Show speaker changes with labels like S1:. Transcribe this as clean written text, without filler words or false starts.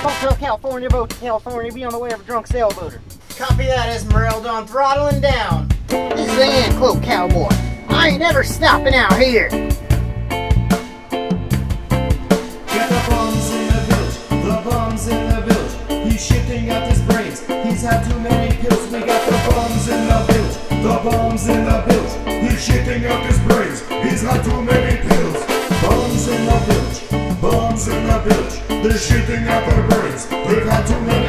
S1: Hotel California, boat to California, be on the way of a drunk sailboater. Copy that, Esmeralda, throttling down. This is the end quote, cowboy. I ain't ever stopping out here.
S2: Got the bums in the bilge, the bums in the bilge. He's shitting out his brains, he's had too many pills. We got the bums in the bilge, the bums in the bilge. He's shitting out his brains, he's had too many pills. Bums in the bilge, bums in the bilge. They're shitting out their brains, they've had too many